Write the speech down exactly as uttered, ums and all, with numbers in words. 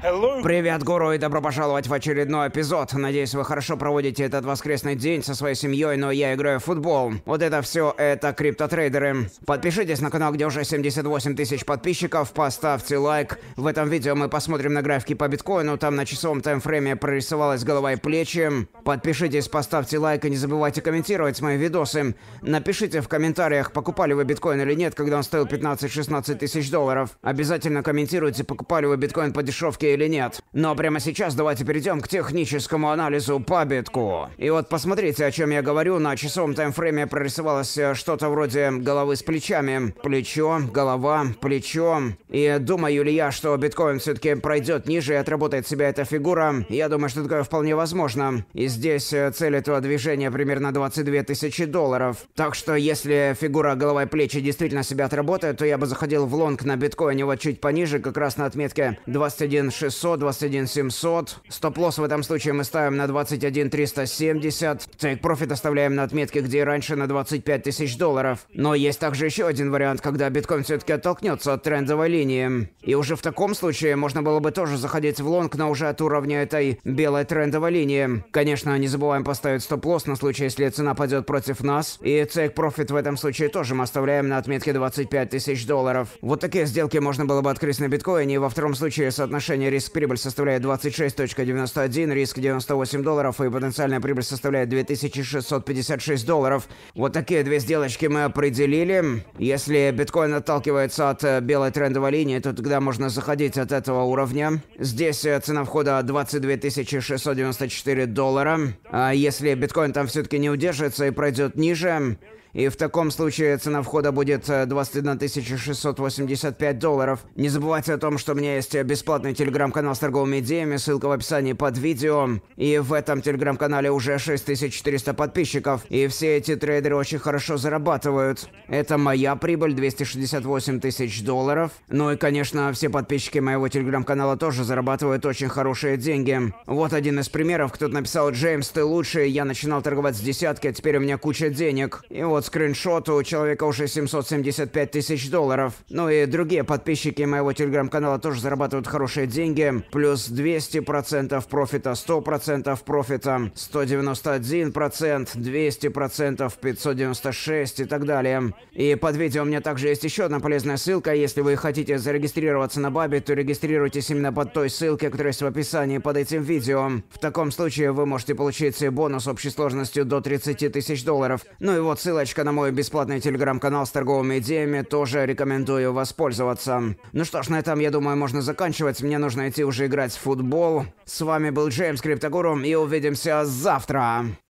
Привет, гуру, и добро пожаловать в очередной эпизод. Надеюсь, вы хорошо проводите этот воскресный день со своей семьей, но я играю в футбол. Вот это все, это криптотрейдеры. Подпишитесь на канал, где уже семьдесят восемь тысяч подписчиков, поставьте лайк. В этом видео мы посмотрим на графики по биткоину, там на часовом таймфрейме прорисовалась голова и плечи. Подпишитесь, поставьте лайк и не забывайте комментировать мои видосы. Напишите в комментариях, покупали вы биткоин или нет, когда он стоил пятнадцать-шестнадцать тысяч долларов. Обязательно комментируйте, покупали вы биткоин по дешевке или нет. Но прямо сейчас давайте перейдем к техническому анализу по битку. И вот посмотрите, о чем я говорю. На часовом таймфрейме прорисовалось что-то вроде головы с плечами. Плечо, голова, плечо. И думаю ли я, что биткоин все-таки пройдет ниже и отработает себя эта фигура? Я думаю, что такое вполне возможно. И здесь цель этого движения примерно двадцать две тысячи долларов. Так что если фигура голова и плечи действительно себя отработает, то я бы заходил в лонг на биткоине вот чуть пониже, как раз на отметке двадцать один шестьсот, двадцать один семьсот. Стоп-лосс в этом случае мы ставим на двадцать один триста семьдесят. Тейк-профит оставляем на отметке, где и раньше, на двадцать пять тысяч долларов. Но есть также еще один вариант, когда биткоин все-таки оттолкнется от трендовой линии. И уже в таком случае можно было бы тоже заходить в лонг, но уже от уровня этой белой трендовой линии. Конечно, не забываем поставить стоп-лосс на случай, если цена пойдет против нас. И тейк-профит в этом случае тоже мы оставляем на отметке двадцать пять тысяч долларов. Вот такие сделки можно было бы открыть на биткоине. И во втором случае соотношение риск-прибыль составляет двадцать шесть целых девяносто один, риск девяносто восемь долларов, и потенциальная прибыль составляет две тысячи шестьсот пятьдесят шесть долларов. Вот такие две сделочки мы определили. Если биткоин отталкивается от белой трендовой линии, то тогда можно заходить от этого уровня. Здесь цена входа двадцать две тысячи шестьсот девяносто четыре доллара. А если биткоин там все-таки не удержится и пройдет ниже, и в таком случае цена входа будет двадцать одна тысяча шестьсот восемьдесят пять долларов. Не забывайте о том, что у меня есть бесплатный телеграм-канал с торговыми идеями, ссылка в описании под видео. И в этом телеграм-канале уже шесть тысяч четыреста подписчиков. И все эти трейдеры очень хорошо зарабатывают. Это моя прибыль, двести шестьдесят восемь тысяч долларов. Ну и, конечно, все подписчики моего телеграм-канала тоже зарабатывают очень хорошие деньги. Вот один из примеров. Кто-то написал: «Джеймс, ты лучший, я начинал торговать с десятки, а теперь у меня куча денег». И вот скриншот, у человека уже семьсот семьдесят пять тысяч долларов. Ну и другие подписчики моего телеграм-канала тоже зарабатывают хорошие деньги. Плюс двести процентов профита, сто процентов профита, сто девяносто один процент, двести процентов, пятьсот девяносто шесть и так далее. И под видео у меня также есть еще одна полезная ссылка. Если вы хотите зарегистрироваться на Bybit, то регистрируйтесь именно под той ссылкой, которая есть в описании под этим видео. В таком случае вы можете получить бонус общей сложностью до тридцати тысяч долларов. Ну и вот ссылочка на мой бесплатный телеграм-канал с торговыми идеями, тоже рекомендую воспользоваться. Ну что ж, на этом, я думаю, можно заканчивать. Мне нужно идти уже играть в футбол. С вами был Джеймс Криптогуру, и увидимся завтра.